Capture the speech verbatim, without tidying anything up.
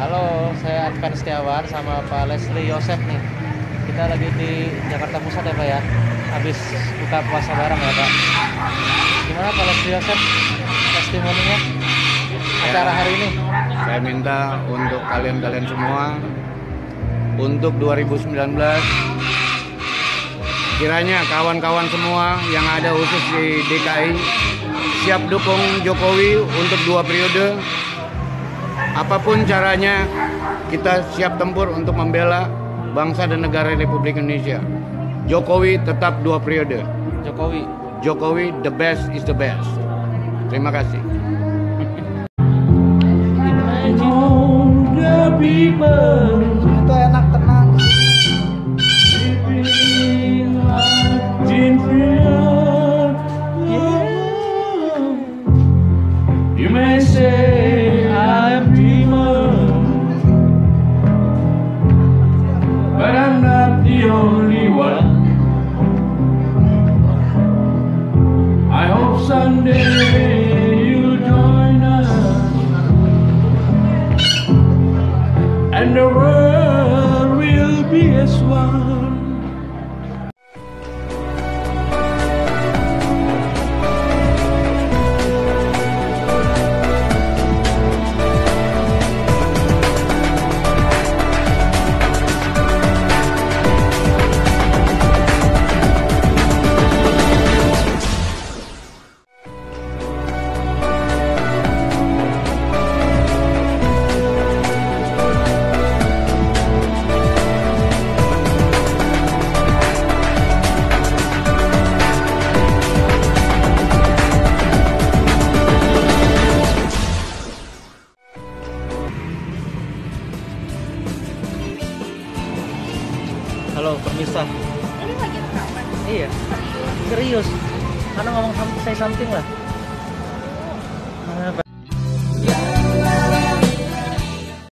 Halo, saya Advan Setiawan sama Pak Leslie Yosef nih. Kita lagi di Jakarta Pusat ya Pak ya. Habis buka puasa bareng ya Pak. Gimana Pak Leslie Yosef testimoninya acara hari ini? Saya minta untuk kalian-kalian semua untuk dua ribu sembilan belas kiranya kawan-kawan semua yang ada khusus di D K I siap dukung Jokowi untuk dua periode. Apapun caranya, kita siap tempur untuk membela bangsa dan negara Republik Indonesia. Jokowi tetap dua periode. Jokowi. Jokowi, the best is the best. Terima kasih. Itu enak, tenang. You may say I'm dreamer, but I'm not the only one. I hope someday you'll join us, and the world will be as one. Halo, permisa. Ini lagi rekaman. Iya, serius. Karena ngomong sam- saya something lah.